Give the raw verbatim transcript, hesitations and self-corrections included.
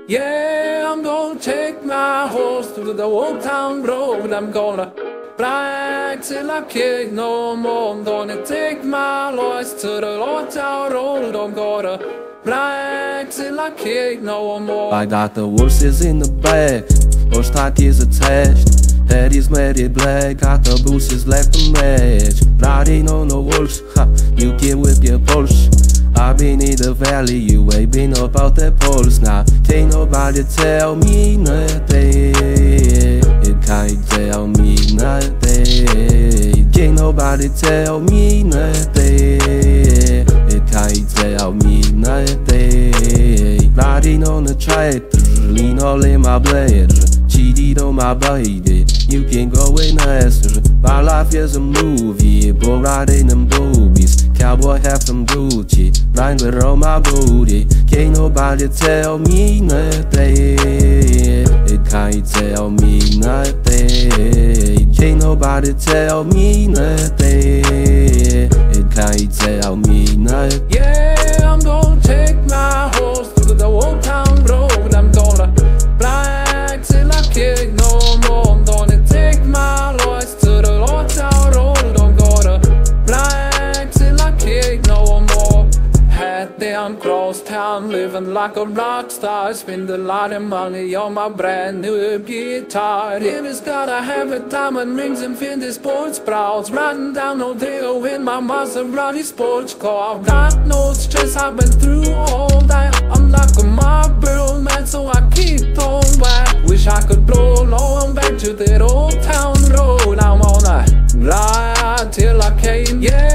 Yeah, I'm gonna take my horse to the old town road. I'm gonna ride till I can't no more. I'm gonna take my horse to the old town road. I'm gonna ride till I can't no more. I got the horses in the back, horse stock is attached. Head is matted black, got the boosters left to match. Riding on the wolves, ha, you get with your pulse. I've been in the valley, you ain't been about that pulse. Now, can't nobody tell me nothing. You can't tell me nothing. Can't nobody tell me nothing. You can't tell me nothing. Riding on the tractor, lean all in my blade. Cheated on my baby, you can go and ask her. My life is a movie, bull riding them boobies. Cowboy have some Gucci, Wrangler on my booty. Can't nobody tell me nothing. It can't tell me nothing. Can't nobody tell me nothing. It can't tell me nothing. Yeah, I'm gonna take my horse to the old town road. I'm gonna ride till I can't no more. I'm gonna take my horse to the old town road. I'm gonna ride till I can't no more. Head down cross town, living like a rock star. Spend a lot of money on my brand new guitar. It's gotta have a diamond rings and Fendi sports bras. Riding down Rodeo in my Maserati sports car. Got no stress, I've been through all that. I'm like a Marlboro man, so I keep on back. Wish I could roll on back to that old town road. I'm on a ride till I came, yeah.